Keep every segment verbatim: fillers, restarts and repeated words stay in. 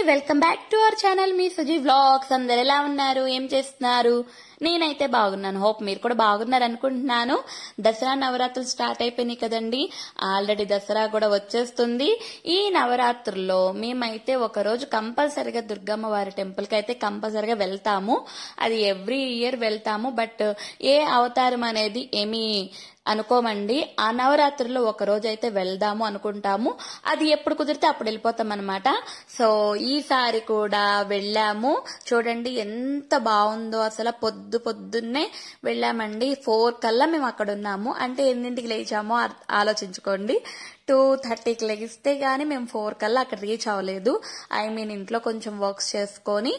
Welcome back to our channel మీ Suji vlogs. అందరు ఎలా ఉన్నారు, ఏం చేస్తున్నారు? నేనైతే బాగున్నాను. హోప్ మీరు కూడా బాగున్నారు అనుకుంటున్నాను. దసరా నవరాత్రులు స్టార్ట్ అయిపోయినాయి కదండి. ఆల్రెడీ దసరా కూడా వచ్చేస్తుంది. ఈ నవరాత్రుల్లో మేమైతే ఒక రోజు కంపల్సరిగా దుర్గమ్మ వారి టెంపుల్ కి అయితే కంపల్సరిగా వెళ్తాము. అది ఎవ్రీ ఇయర్ వెళ్తాము. బట్ ఏ అవతారం అనేది ఏమీ అనుకోమండి. ఆ నవరాత్రుల్లో ఒక రోజు అయితే వెళ్దాము అనుకుంటాము. అది ఎప్పుడు కుదిరితే అప్పుడు వెళ్ళిపోతాం అనమాట. సో ఈసారి కూడా వెళ్ళాము. చూడండి ఎంత బాగుందో అసలు. పొద్దు పొద్దున్నే వెళ్ళామండి. ఫోర్ కల్లా మేము అక్కడ ఉన్నాము. అంటే ఎన్నింటికి లేచామో ఆలోచించుకోండి. టూ థర్టీకి లెగిస్తే గానీ మేము ఫోర్ కల్లా అక్కడ రీచ్ అవ్వలేదు. ఐ మీన్ ఇంట్లో కొంచెం వర్క్స్ చేసుకొని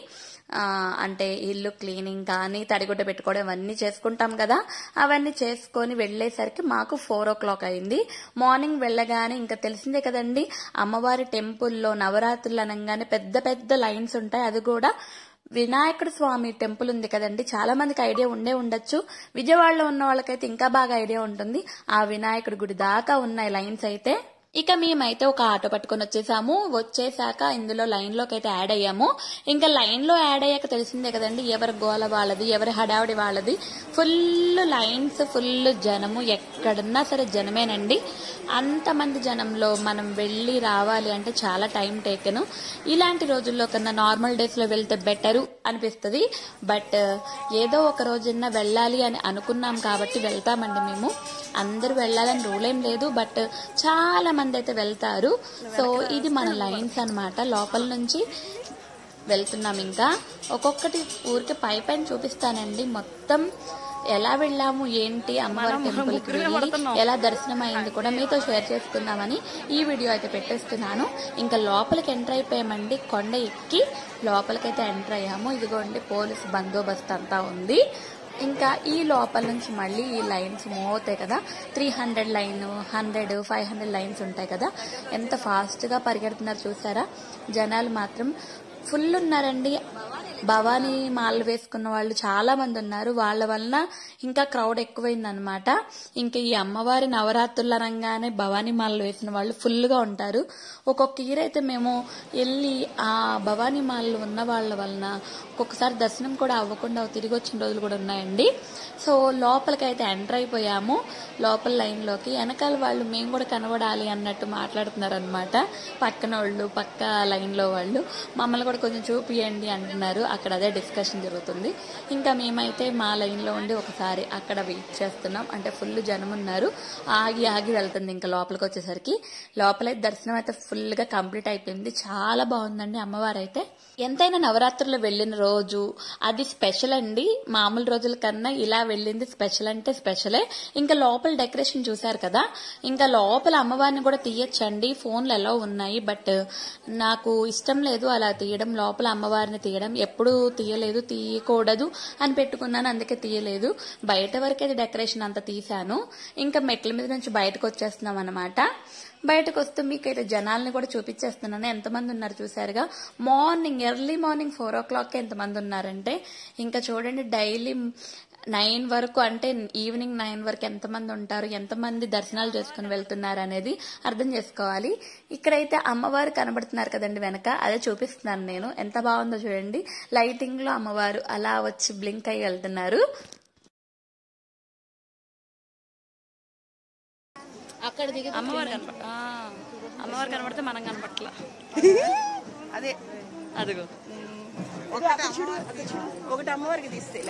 అంటే ఇల్లు క్లీనింగ్ కానీ తడిగుడ్డ పెట్టుకోవడం అవన్నీ చేసుకుంటాం కదా. అవన్నీ చేసుకొని వెళ్లేసరికి మాకు ఫోర్ ఓ క్లాక్ అయింది. మార్నింగ్ వెళ్ళగానే ఇంకా తెలిసిందే కదండి, అమ్మవారి టెంపుల్లో నవరాత్రులు అనగానే పెద్ద పెద్ద లైన్స్ ఉంటాయి. అది కూడా వినాయకుడు స్వామి టెంపుల్ ఉంది కదండి. చాలా మందికి ఐడియా ఉండే ఉండొచ్చు. విజయవాడలో ఉన్న వాళ్ళకైతే ఇంకా బాగా ఐడియా ఉంటుంది. ఆ వినాయకుడి గుడి దాకా ఉన్నాయి లైన్స్ అయితే. ఇక మేమైతే ఒక ఆటో పట్టుకొని వచ్చేసాము. వచ్చేసాక ఇందులో లైన్ లోకి అయితే యాడ్ అయ్యాము. ఇంకా లైన్ లో యాడ్ అయ్యాక తెలిసిందే కదండి, ఎవరి గోల వాళ్ళది, ఎవరి హడావిడి వాళ్ళది. ఫుల్ లైన్స్, ఫుల్ జనము. ఎక్కడున్నా సరే జనమేనండి. అంతమంది జనంలో మనం వెళ్ళి రావాలి అంటే చాలా టైం టేకెను. ఇలాంటి రోజుల్లో కన్నా నార్మల్ డేస్ లో వెళ్తే బెటరు అనిపిస్తుంది. బట్ ఏదో ఒక రోజున్నా వెళ్ళాలి అని అనుకున్నాం కాబట్టి వెళ్తామండి మేము. అందరూ వెళ్ళాలని రూల్ ఏం లేదు, బట్ చాలా మంది అయితే వెళ్తారు. సో ఇది మన లైన్స్ అన్నమాట. లోపల నుంచి వెళ్తున్నాం. ఇంకా ఒక్కొక్కటి ఊరికి పై పైన చూపిస్తానండి. మొత్తం ఎలా వెళ్ళాము ఏంటి, అమ్మవారి టెంపుల్ కి ఎలా దర్శనం అయింది కూడా మీతో షేర్ చేసుకుందామని ఈ వీడియో అయితే పెట్టేస్తున్నాను. ఇంకా లోపలికి ఎంటర్ అయిపోయామండి. కొండ ఎక్కి లోపలికైతే ఎంటర్ అయ్యాము. ఇదిగోండి పోలీసు బందోబస్తు అంతా ఉంది. ఇంకా ఈ లోపల నుంచి మళ్ళీ ఈ లైన్స్ మూవ్ అవుతాయి కదా. Three hundred line, hundred, five hundred lines ఉంటాయి కదా. ఎంత ఫాస్ట్ గా పరిగెడుతున్నారు చూసారా. జనాలు మాత్రం ఫుల్ ఉన్నారండి. భవానీ మాలలు వేసుకున్న వాళ్ళు చాలా మంది ఉన్నారు. వాళ్ళ వలన ఇంకా క్రౌడ్ ఎక్కువైందనమాట. ఇంకా ఈ అమ్మవారి నవరాత్రులు అనగానే భవానీ మాలలు వేసిన వాళ్ళు ఫుల్ గా ఉంటారు. ఒక్కొక్క ఇయర్ అయితే మేము వెళ్ళి ఆ భవానీ మాలలు ఉన్న వాళ్ళ వలన ఒక్కొక్కసారి దర్శనం కూడా అవ్వకుండా తిరిగి వచ్చిన రోజులు కూడా ఉన్నాయండి. సో లోపలికైతే ఎంటర్ అయిపోయాము. లోపల లైన్ లోకి వెనకాల వాళ్ళు మేము కూడా కనబడాలి అన్నట్టు మాట్లాడుతున్నారు అనమాట. పక్కన వాళ్ళు, పక్క లైన్ లో వాళ్ళు మమ్మల్ని కూడా కొంచెం చూపియండి అంటున్నారు. అక్కడ అదే డిస్కషన్ జరుగుతుంది. ఇంకా మేమైతే మా లైన్ లో ఉండి ఒకసారి అక్కడ వెయిట్ చేస్తున్నాం. అంటే ఫుల్ జనం ఉన్నారు. ఆగి ఆగి వెళ్తుంది. ఇంకా లోపలికి వచ్చేసరికి లోపలైతే దర్శనం అయితే ఫుల్ గా కంప్లీట్ అయిపోయింది. చాలా బాగుందండి అమ్మవారు అయితే. ఎంతైనా నవరాత్రులు వెళ్లిన రోజు అది స్పెషల్ అండి. మామూలు రోజుల కన్నా ఇలా వెళ్ళింది స్పెషల్ అంటే స్పెషలే. ఇంకా లోపల డెకరేషన్ చూసారు కదా. ఇంకా లోపల అమ్మవారిని కూడా తీయచ్చండి. ఫోన్లు ఎలా ఉన్నాయి, బట్ నాకు ఇష్టం లేదు అలా తీయడం. లోపల అమ్మవారిని తీయడం ఎప్పుడు తీయలేదు, తీయకూడదు అని పెట్టుకున్నాను, అందుకే తీయలేదు. బయట వరకైతే డెకరేషన్ అంతా తీశాను. ఇంకా మెట్ల మీద నుంచి బయటకు వచ్చేస్తున్నాం అనమాట. బయటకు వస్తూ మీకైతే జనాల్ని కూడా చూపించేస్తున్నాను. ఎంతమంది ఉన్నారు చూసారుగా. Morning early morning four o'clock ఎంతమంది ఉన్నారంటే ఇంకా చూడండి. డైలీ నైన్ వరకు అంటే ఈవినింగ్ నైన్ వరకు ఎంతమంది ఉంటారు, ఎంతమంది దర్శనాలు చేసుకుని వెళ్తున్నారు అనేది అర్థం చేసుకోవాలి. ఇక్కడైతే అమ్మవారు కనబడుతున్నారు కదండి వెనక, అదే చూపిస్తున్నాను నేను. ఎంత బాగుందో చూడండి. లైటింగ్ లో అమ్మవారు అలా వచ్చి బ్లింక్ అయ్యి వెళ్తున్నారు. అక్కడ దిగి అమ్మవారు కనపడ అమ్మవారు కనబడితే మనం కనపట్లా. అదే అదిగో ఒకటి అమ్మవారికి తీస్తే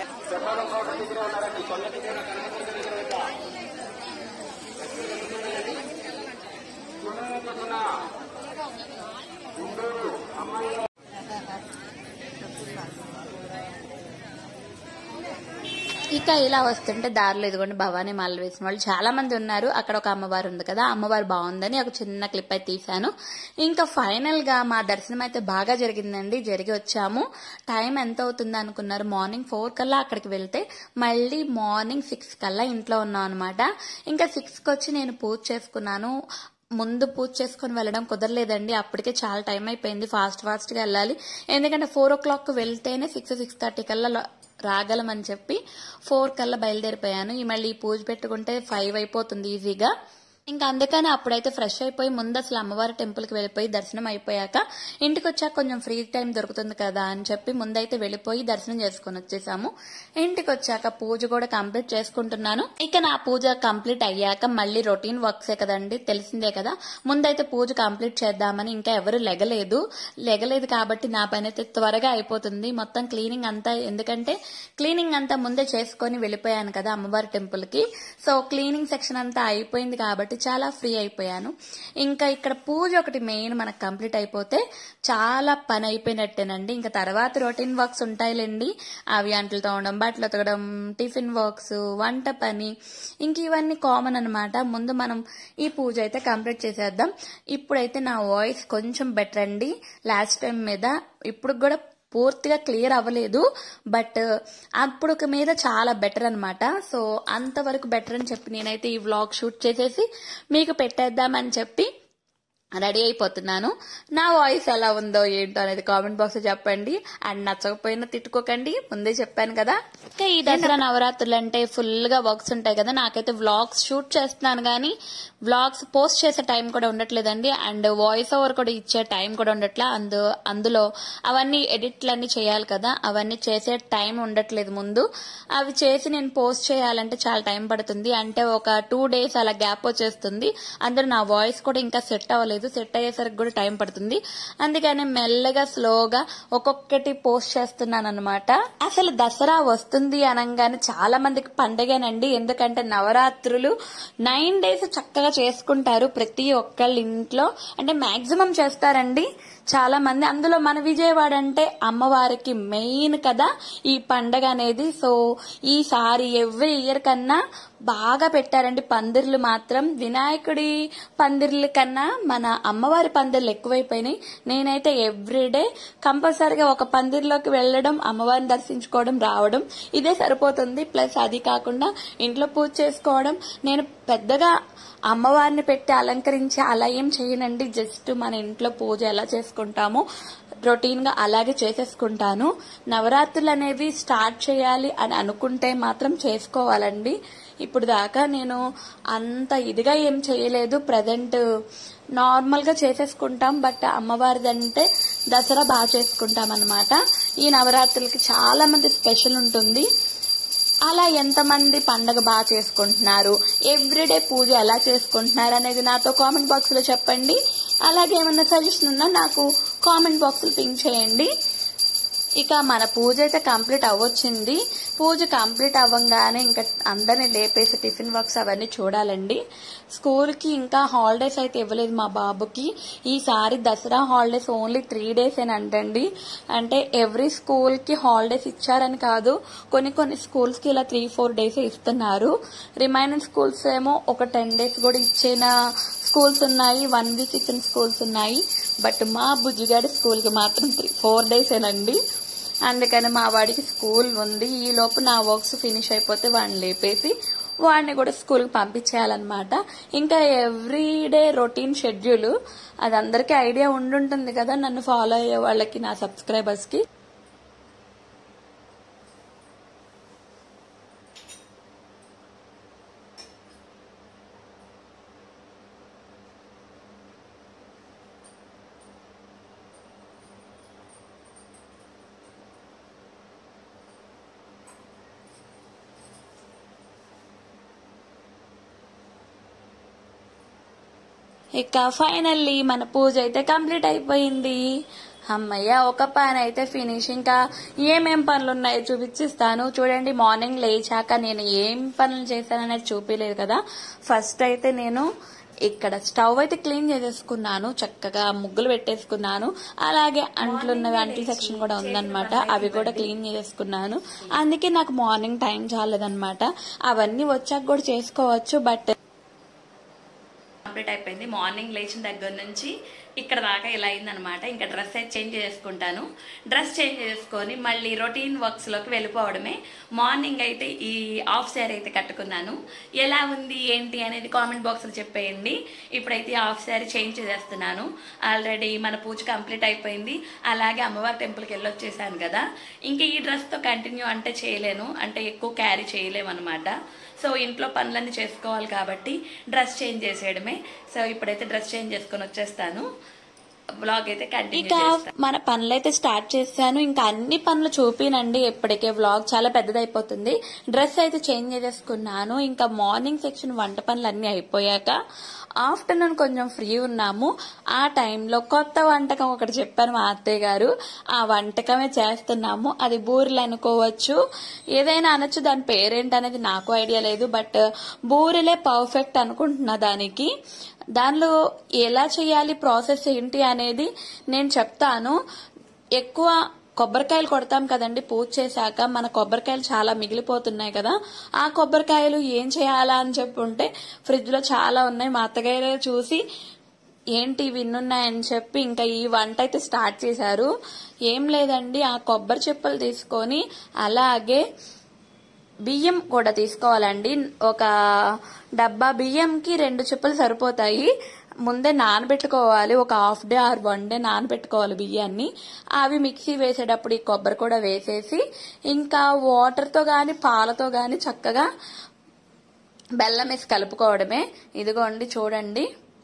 ఇక ఇలా వస్తుంటే దారిలో ఇదిగోండి భవానీ మాలలు వేసిన వాళ్ళు చాలా మంది ఉన్నారు. అక్కడ ఒక అమ్మవారు ఉంది కదా, అమ్మవారు బాగుందని ఒక చిన్న క్లిప్ అయితే తీశాను. ఇంకా ఫైనల్ గా మా దర్శనం అయితే బాగా జరిగిందండి. జరిగి వచ్చాము. టైం ఎంత అవుతుంది అనుకున్నారు? మార్నింగ్ ఫోర్ కల్లా అక్కడికి వెళ్తే మళ్ళీ మార్నింగ్ సిక్స్ కల్లా ఇంట్లో ఉన్నాం అనమాట. ఇంకా సిక్స్ కి వచ్చి నేను పూజ చేసుకున్నాను. ముందు పూజ చేసుకుని వెళ్ళడం కుదరలేదండి. అప్పటికే చాలా టైం అయిపోయింది. ఫాస్ట్ ఫాస్ట్ గా వెళ్ళాలి. ఎందుకంటే ఫోర్ ఓ క్లాక్ వెళ్తేనే సిక్స్ సిక్స్ థర్టీ కల్లా రాగలం అని చెప్పి ఫోర్ కల్లా బయలుదేరిపోయాను. ఈ మళ్ళీ పూజ పెట్టుకుంటే ఫైవ్ అయిపోతుంది ఈజీగా. ఇంకా అందుకని అప్పుడైతే ఫ్రెష్ అయిపోయి ముందు అసలు అమ్మవారి టెంపుల్కి వెళ్ళిపోయి దర్శనం అయిపోయాక ఇంటికి వచ్చాక కొంచెం ఫ్రీ టైం దొరుకుతుంది కదా అని చెప్పి ముందైతే వెళ్ళిపోయి దర్శనం చేసుకుని వచ్చేసాము. ఇంటికి వచ్చాక పూజ కూడా కంప్లీట్ చేసుకుంటున్నాను. ఇక నా పూజ కంప్లీట్ అయ్యాక మళ్ళీ రొటీన్ వర్క్సే కదండి, తెలిసిందే కదా. ముందైతే పూజ కంప్లీట్ చేద్దామని ఇంకా ఎవరు లెగలేదు లెగలేదు కాబట్టి నా పని అయితే త్వరగా అయిపోతుంది. మొత్తం క్లీనింగ్ అంతా, ఎందుకంటే క్లీనింగ్ అంతా ముందే చేసుకొని వెళ్ళిపోయాను కదా అమ్మవారి టెంపుల్ కి. సో క్లీనింగ్ సెక్షన్ అంతా అయిపోయింది కాబట్టి చాలా ఫ్రీ అయిపోయాను. ఇంకా ఇక్కడ పూజ ఒకటి మెయిన్ మనకు కంప్లీట్ అయిపోతే చాలా పని అయిపోయినట్టేనండి. ఇంకా తర్వాత రొటీన్ వర్క్స్ ఉంటాయిలేండి, అవి అంట్లు తోమడం, బట్టలు ఉతకడం, టిఫిన్ వర్క్స్, వంట పని, ఇంక ఇవన్నీ కామన్ అనమాట. ముందు మనం ఈ పూజ అయితే కంప్లీట్ చేసేద్దాం. ఇప్పుడైతే నా వాయిస్ కొంచెం బెటర్ అండి లాస్ట్ టైం మీద. ఇప్పుడు కూడా పూర్తిగా క్లియర్ అవ్వలేదు, బట్ అప్పుడు మీద చాలా బెటర్ అనమాట. సో అంతవరకు బెటర్ అని చెప్పి నేనైతే ఈ వ్లాగ్ షూట్ చేసేసి మీకు పెట్టేద్దామని చెప్పి రెడీ అయిపోతున్నాను. నా వాయిస్ ఎలా ఉందో ఏంటో అనేది కామెంట్ బాక్స్ లో చెప్పండి. అండ్ నచ్చకపోయినా తిట్టుకోకండి, ముందే చెప్పాను కదా. ఇంకా ఈ దసరా నవరాత్రులు అంటే ఫుల్ గా వర్క్స్ ఉంటాయి కదా. నాకైతే వ్లాగ్స్ షూట్ చేస్తున్నాను కానీ వ్లాగ్స్ పోస్ట్ చేసే టైం కూడా ఉండట్లేదండి. అండ్ వాయిస్ ఓవర్ కూడా ఇచ్చే టైం కూడా ఉండట్లా. అందు అందులో అవన్నీ ఎడిట్లన్నీ చేయాలి కదా, అవన్నీ చేసే టైం ఉండట్లేదు ముందు. అవి చేసి నేను పోస్ట్ చేయాలంటే చాలా టైం పడుతుంది. అంటే ఒక టూ డేస్ అలా గ్యాప్ వచ్చేస్తుంది. అందులో నా వాయిస్ కూడా ఇంకా సెట్ అవ్వలేదు, సెట్ అయ్యేసరికి కూడా టైం పడుతుంది. అందుకని మెల్లగా స్లోగా ఒక్కొక్కటి పోస్ట్ చేస్తున్నాను అనమాట. అసలు దసరా వస్తుంది అనగానే చాలా మందికి పండగేనండి, ఎందుకంటే నవరాత్రులు నైన్ డేస్ చక్కగా చేసుకుంటారు ప్రతి ఒక్కళ్ళ ఇంట్లో. అంటే మాక్సిమం చేస్తారండి చాలా మంది. అందులో మన విజయవాడ అంటే అమ్మవారికి మెయిన్ కదా ఈ పండగ అనేది. సో ఈసారి ఎవ్రీ ఇయర్ కన్నా బాగా పెట్టారండి పందిర్లు మాత్రం. వినాయకుడి పందిర్ల కన్నా మన అమ్మవారి పందిర్లు ఎక్కువైపోయినాయి. నేనైతే ఎవ్రీడే కంపల్సరిగా ఒక పందిర్లోకి వెళ్ళడం, అమ్మవారిని దర్శించుకోవడం, రావడం, ఇదే సరిపోతుంది. ప్లస్ అది కాకుండా ఇంట్లో పూజ చేసుకోవడం. నేను పెద్దగా అమ్మవారిని పెట్టి అలంకరించి అలా ఏం చేయనండి, జస్ట్ మన ఇంట్లో పూజ ఎలా చేసుకుంటామో రొటీన్ గా అలాగే చేసేసుకుంటాను. నవరాత్రులు అనేవి స్టార్ట్ చేయాలి అని అనుకుంటే మాత్రం చేసుకోవాలండి. ఇప్పుడు దాకా నేను అంత ఇదిగా ఏం చేయలేదు, ప్రజెంట్ నార్మల్ గా చేసేసుకుంటాం. బట్ అమ్మవారిదంటే దసరా బాగా చేసుకుంటాం అన్నమాట. ఈ నవరాత్రులకి చాలా మంది స్పెషల్ ఉంటుంది. అలా ఎంతమంది పండగ బాగా చేసుకుంటున్నారు, ఎవ్రీడే పూజ ఎలా చేసుకుంటున్నారు అనేది నాతో కామెంట్ బాక్స్ లో చెప్పండి. అలాగే ఏమన్నా సజెషన్ ఉన్నా నాకు కామెంట్ బాక్స్ లో పింక్ చేయండి. ఇక మన పూజ అయితే కంప్లీట్ అవ్వచ్చింది. పూజ కంప్లీట్ అవ్వగానే ఇంకా అందరినీ లేపేసి టిఫిన్ వర్క్స్ అవన్నీ చూడాలండి. స్కూల్ కి ఇంకా హాలిడేస్ అయితే ఇవ్వలేదు మా బాబుకి. ఈసారి Dussehra holidays only three days ఏనంటండి. అంటే ఎవ్రీ స్కూల్ కి హాలిడేస్ ఇచ్చారని కాదు, కొన్ని కొన్ని స్కూల్స్ కి ఇలా త్రీ ఫోర్ డేస్ ఇస్తున్నారు. రిమైనింగ్ స్కూల్స్ ఏమో ఒక టెన్ డేస్ కూడా ఇచ్చిన స్కూల్స్ ఉన్నాయి, వన్ వీక్ ఇచ్చిన స్కూల్స్ ఉన్నాయి. బట్ మా బుజ్జిగాడి స్కూల్ కి మాత్రం త్రీ ఫోర్ డేస్ ఏనండి. అందుకని మా వాడికి స్కూల్ ఉంది. ఈ లోపు నా వర్క్స్ ఫినిష్ అయిపోతే వాడిని లేపేసి వాడిని కూడా స్కూల్కి పంపించేయాలన్నమాట. ఇంకా ఎవ్రీడే రొటీన్ షెడ్యూల్ అది అందరికీ ఐడియా ఉండుంటుంది కదా, నన్ను ఫాలో అయ్యే వాళ్ళకి, నా సబ్స్క్రైబర్స్ కి. ఇక ఫైనల్లీ మన పూజ అయితే కంప్లీట్ అయిపోయింది. అమ్మయ్య, ఒక పని అయితే ఫినిష్. ఇంకా ఏమేం పనులు ఉన్నాయో చూపించిస్తాను చూడండి. మార్నింగ్ లేచాక నేను ఏం పనులు చేశాననేది చూపించలేదు కదా. ఫస్ట్ అయితే నేను ఇక్కడ స్టవ్ అయితే క్లీన్ చేసేసుకున్నాను, చక్కగా ముగ్గులు పెట్టేసుకున్నాను. అలాగే అంట్లున్నవి, అంట్ల సెక్షన్ కూడా ఉందన్నమాట, అవి కూడా క్లీన్ చేసేసుకున్నాను. అందుకే నాకు మార్నింగ్ టైం చాలేదన్నమాట. అవన్నీ వచ్చాక కూడా చేసుకోవచ్చు, బట్ కంప్లీట్ అయిపోయింది. మార్నింగ్ లేచిన దగ్గర నుంచి ఇక్కడ దాకా ఇలా అయిందనమాట. ఇంకా డ్రెస్ అయితే చేంజ్ చేసుకుంటాను. డ్రెస్ చేంజ్ చేసుకొని మళ్ళీ రొటీన్ వర్క్స్ లోకి వెళ్ళిపోవడమే. మార్నింగ్ అయితే ఈ హాఫ్ శారీ అయితే కట్టుకున్నాను. ఎలా ఉంది ఏంటి అనేది కామెంట్ బాక్స్ లో చెప్పేయండి. ఇప్పుడైతే హాఫ్ శారీ చేంజ్ చేసేస్తున్నాను. ఆల్రెడీ మన పూజ కంప్లీట్ అయిపోయింది. అలాగే అమ్మవారి టెంపుల్కి వెళ్ళొచ్చేసాను కదా. ఇంకా ఈ డ్రెస్ తో కంటిన్యూ అంటే చేయలేను, అంటే ఎక్కువ క్యారీ చేయలేము అనమాట. సో ఇంట్లో పనులన్నీ చేసుకోవాలి కాబట్టి డ్రెస్ చేంజ్ చేసేయడమే. సో ఇప్పుడైతే డ్రెస్ చేంజ్ చేసుకొని వచ్చేస్తాను. బ్లాగ్ అయితే కంటిన్యూ చేస్తాను. మన పనులు అయితే స్టార్ట్ చేస్తాను. ఇంకా అన్ని పనులు చూపినండి, ఇప్పటికే వ్లాగ్ చాలా పెద్దదైపోతుంది. డ్రెస్ అయితే చేంజ్ చేసుకున్నాను. ఇంకా మార్నింగ్ సెక్షన్ వంట పనులు అన్ని అయిపోయాక ఆఫ్టర్నూన్ కొంచెం ఫ్రీ ఉన్నాము. ఆ టైంలో కొత్త వంటకం ఒకటి చెప్పారు మా అత్తయ్య గారు. ఆ వంటకమే చేస్తున్నాము. అది బూరెలు అనుకోవచ్చు, ఏదైనా అనొచ్చు. దాని పేరేంటి అనేది నాకు ఐడియా లేదు, బట్ బూరెలే పర్ఫెక్ట్ అనుకుంటున్నా. దానికి దానిలో ఎలా చేయాలి, ప్రాసెస్ ఏంటి అనేది నేను చెప్తాను. ఎక్కువ కొబ్బరికాయలు కొడతాం కదండి పూజ చేశాక, మన కొబ్బరికాయలు చాలా మిగిలిపోతున్నాయి కదా. ఆ కొబ్బరికాయలు ఏం చేయాలా అని చెప్పి ఉంటే ఫ్రిడ్జ్ లో చాలా ఉన్నాయి. మా అత్తగారే చూసి ఏంటి విన్నున్నాయని చెప్పి ఇంకా ఈ వంట అయితే స్టార్ట్ చేశారు. ఏం లేదండి, ఆ కొబ్బరి చిప్పలు తీసుకొని అలాగే బియ్యం కూడా తీసుకోవాలండి. ఒక డబ్బా బియ్యంకి రెండు చిప్పలు సరిపోతాయి. ముందే నానబెట్టుకోవాలి, ఒక half day or one day నానబెట్టుకోవాలి బియ్యాన్ని. అవి మిక్సీ వేసేటప్పుడు ఈ కొబ్బరి కూడా వేసేసి ఇంకా వాటర్ తో గాని పాలతో గాని చక్కగా బెల్లం వేసి కలుపుకోవడమే. ఇదిగోండి చూడండి,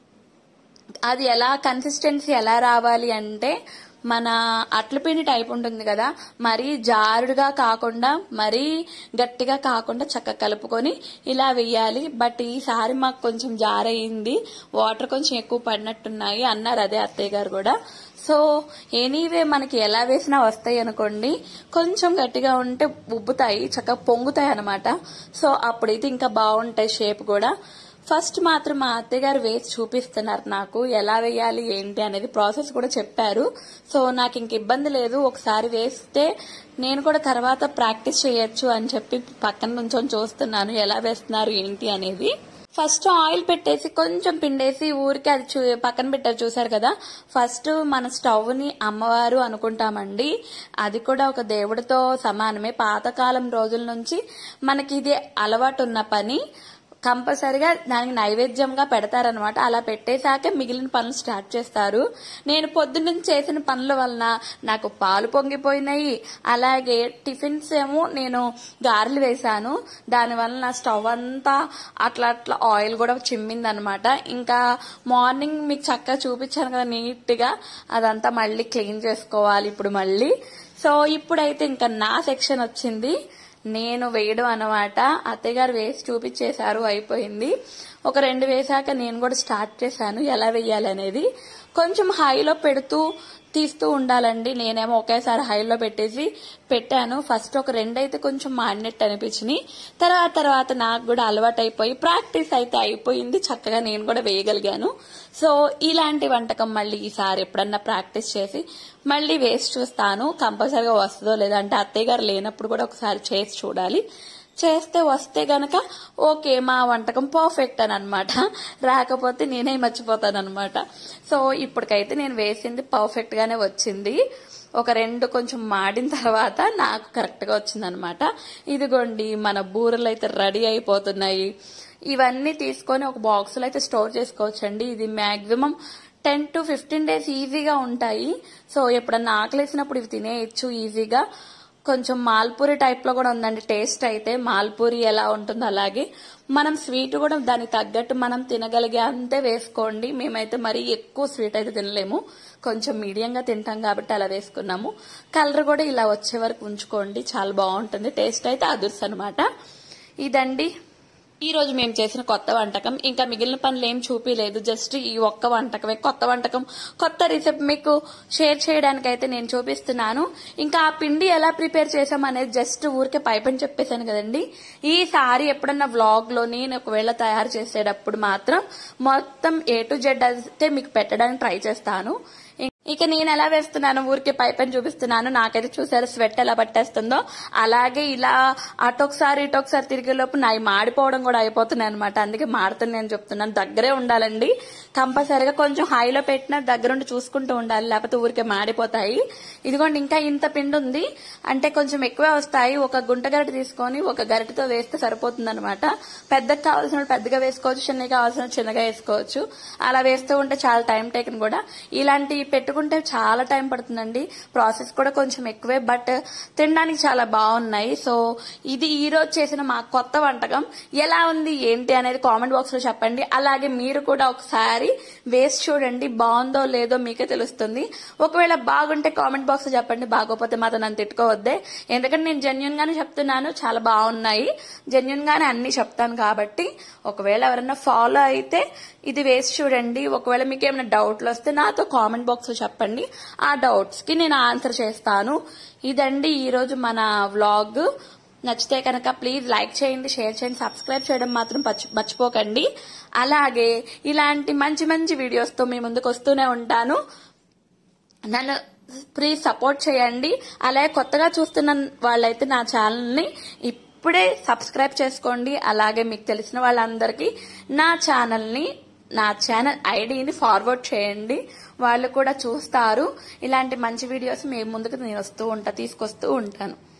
అది ఎలా కన్సిస్టెన్సీ ఎలా రావాలి అంటే మన అట్లపిండి టైప్ ఉంటుంది కదా, మరీ జారుడుగా కాకుండా మరీ గట్టిగా కాకుండా చక్కగా కలుపుకొని ఇలా వేయాలి. బట్ ఈసారి మాకు కొంచెం జారయింది, వాటర్ కొంచెం ఎక్కువ పడినట్టున్నాయి అన్నారు అదే అత్తయ్య గారు కూడా. సో ఎనీవే మనకి ఎలా వేసినా వస్తాయి అనుకోండి. కొంచెం గట్టిగా ఉంటే ఉబ్బుతాయి, చక్కగా పొంగుతాయి అనమాట. సో అప్పుడైతే ఇంకా బాగుంటాయి షేప్ కూడా. ఫస్ట్ మాత్రం మా అత్తయ్య గారు వేసి చూపిస్తున్నారు నాకు ఎలా వేయాలి ఏంటి అనేది, ప్రాసెస్ కూడా చెప్పారు. సో నాకు ఇంక ఇబ్బంది లేదు, ఒకసారి వేస్తే నేను కూడా తర్వాత ప్రాక్టీస్ చేయొచ్చు అని చెప్పి పక్కన నుంచొని చూస్తున్నాను ఎలా వేస్తున్నారు ఏంటి అనేది. ఫస్ట్ ఆయిల్ పెట్టేసి కొంచెం పిండేసి ఊరికి అది చూ పక్కన పెట్టారు చూసారు కదా. ఫస్ట్ మన స్టవ్ ని అమ్మవారు అనుకుంటామండి, అది కూడా ఒక దేవుడితో సమానమే. పాతకాలం రోజుల నుంచి మనకి ఇది అలవాటు ఉన్న పని. కంపల్సరిగా దానికి నైవేద్యంగా పెడతారనమాట. అలా పెట్టేశాక మిగిలిన పనులు స్టార్ట్ చేస్తారు. నేను పొద్దున్న చేసిన పనుల వలన నాకు పాలు పొంగిపోయినాయి. అలాగే టిఫిన్స్ ఏమో నేను గారెలు వేశాను, దానివల్ల నా స్టవ్ అంతా అట్లా అట్లా ఆయిల్ కూడా చిమ్మింది అనమాట. ఇంకా మార్నింగ్ మీకు చక్కగా చూపించాను కదా నీట్ గా, అదంతా మళ్ళీ క్లీన్ చేసుకోవాలి ఇప్పుడు మళ్ళీ. సో ఇప్పుడైతే ఇంకా నా సెక్షన్ వచ్చింది, నేను వేయడం అనమాట. అత్తయ్య గారు వేసి చూపించేశారు, అయిపోయింది. ఒక రెండు వేసాక నేను కూడా స్టార్ట్ చేశాను ఎలా వేయాలి అనేది. కొంచెం హైలో పెడుతూ తీస్తూ ఉండాలండి. నేనేమో ఒకేసారి హైలో పెట్టేసి పెట్టాను. ఫస్ట్ ఒక రెండు అయితే కొంచెం మాడినట్టు అనిపించినాయి. తర్వాత తర్వాత నాకు కూడా అలవాటు అయిపోయి ప్రాక్టీస్ అయితే అయిపోయింది, చక్కగా నేను కూడా వేయగలిగాను. సో ఇలాంటి వంటకం మళ్ళీ ఈసారి ఎప్పుడన్నా ప్రాక్టీస్ చేసి మళ్ళీ వేసి చూస్తాను, కంపల్సరిగా వస్తుందో లేదంటే అత్తయ్య గారు లేనప్పుడు కూడా ఒకసారి చేసి చూడాలి. చేస్తే వస్తే గనక ఓకే మా వంటకం పర్ఫెక్ట్ అని అనమాట, రాకపోతే నేనే మర్చిపోతాను అనమాట. సో ఇప్పటికైతే నేను వేసింది పర్ఫెక్ట్ గానే వచ్చింది. ఒక రెండు కొంచెం మాడిన తర్వాత నాకు కరెక్ట్ గా వచ్చింది అనమాట. ఇదిగోండి మన బూరెలు అయితే రెడీ అయిపోతున్నాయి. ఇవన్నీ తీసుకొని ఒక బాక్స్ లో అయితే స్టోర్ చేసుకోవచ్చండి. ఇది maximum ten to fifteen days ఈజీగా ఉంటాయి. సో ఎప్పుడన్నా ఆకలేసినప్పుడు ఇవి తినేయచ్చు ఈజీగా. కొంచెం మాల్పూరి టైప్ లో కూడా ఉందండి టేస్ట్ అయితే. మాల్పూరి ఎలా ఉంటుందో అలాగే మనం స్వీట్ కూడా దానికి తగ్గట్టు మనం తినగలిగే అంతే వేసుకోండి. మేమైతే మరీ ఎక్కువ స్వీట్ అయితే తినలేము, కొంచెం మీడియంగా తింటాం కాబట్టి అలా వేసుకున్నాము. కలర్ కూడా ఇలా వచ్చే వరకు ఉంచుకోండి, చాలా బాగుంటుంది. టేస్ట్ అయితే అదుర్స్ అనమాట. ఇదండి ఈ రోజు మేము చేసిన కొత్త వంటకం. ఇంకా మిగిలిన పనులు ఏం చూపించలేదు, జస్ట్ ఈ ఒక్క వంటకమే కొత్త వంటకం. కొత్త రెసిపీ మీకు షేర్ చేయడానికి అయితే నేను చూపిస్తున్నాను. ఇంకా ఆ పిండి ఎలా ప్రిపేర్ చేసాం అనేది జస్ట్ ఊరికే పైపని చెప్పేశాను కదండి. ఈసారి ఎప్పుడన్నా వ్లాగ్ లో నేను ఒకవేళ తయారు చేసేటప్పుడు మాత్రం మొత్తం ఏ టు జెడ్ అయితే మీకు పెట్టడానికి ట్రై చేస్తాను. ఇక నేను ఎలా వేస్తున్నాను ఊరికే పై పైన చూపిస్తున్నాను. నాకైతే చూసారు స్వెట్ ఎలా పట్టేస్తుందో. అలాగే ఇలా అటొకసారి ఇటొకసారి తిరిగే లోపు నాయి మాడిపోవడం కూడా అయిపోతున్నాయి అనమాట. అందుకే మాడుతుంది నేను చెప్తున్నాను. దగ్గరే ఉండాలండి కంపల్సరిగా. కొంచెం హైలో పెట్టినా దగ్గరుండి చూసుకుంటూ ఉండాలి, లేకపోతే ఊరికే మాడిపోతాయి. ఇదిగోండి ఇంకా ఇంత పిండి ఉంది అంటే కొంచెం ఎక్కువే వస్తాయి. ఒక గుంట గరిటె తీసుకొని ఒక గరిటెతో వేస్తే సరిపోతుంది అనమాట. పెద్దగా కావాల్సిన పెద్దగా వేసుకోవచ్చు, చిన్నగా కావాల్సిన చిన్నగా వేసుకోవచ్చు. అలా వేస్తూ ఉంటే చాలా టైం టేకన్ కూడా. ఇలాంటి పెట్టు కుంటే చాలా టైం పడుతుందండి. ప్రాసెస్ కూడా కొంచెం ఎక్కువే, బట్ తినడానికి చాలా బాగున్నాయి. సో ఇది ఈ రోజు చేసిన మా కొత్త వంటకం. ఎలా ఉంది ఏంటి అనేది కామెంట్ బాక్స్ లో చెప్పండి. అలాగే మీరు కూడా ఒకసారి వేసి చూడండి, బాగుందో లేదో మీకే తెలుస్తుంది. ఒకవేళ బాగుంటే కామెంట్ బాక్స్ లో చెప్పండి, బాగోపోతే మాత్రం నన్ను తిట్టుకోవద్దే. ఎందుకంటే నేను జెన్యున్ గానే చెప్తున్నాను, చాలా బాగున్నాయి. జెన్యున్ గానే అన్ని చెప్తాను కాబట్టి ఒకవేళ ఎవరైనా ఫాలో అయితే ఇది వేసి చూడండి. ఒకవేళ మీకు ఏమైనా డౌట్లు వస్తే నాతో కామెంట్ బాక్స్ లో చెప్పండి, ఆ డౌట్స్ కి నేను ఆన్సర్ చేస్తాను. ఇదండి ఈ రోజు మన వ్లాగ్. నచ్చితే కనుక ప్లీజ్ లైక్ చేయండి, షేర్ చేయండి, సబ్స్క్రైబ్ చేయడం మాత్రం మర్చిపోకండి. అలాగే ఇలాంటి మంచి మంచి వీడియోస్ తో మీ ముందుకు వస్తూనే ఉంటాను. నన్ను ప్లీజ్ సపోర్ట్ చేయండి. అలాగే కొత్తగా చూస్తున్న వాళ్ళైతే నా ఛానల్ ని ఇప్పుడే సబ్స్క్రైబ్ చేసుకోండి. అలాగే మీకు తెలిసిన వాళ్ళందరికీ నా ఛానల్ ని నా ఛానల్ ఐడిని ఫార్వర్డ్ చేయండి, వాళ్ళు కూడా చూస్తారు. ఇలాంటి మంచి వీడియోస్ మీ ముందుకు నేను వస్తూ ఉంటా తీసుకొస్తూ ఉంటాను.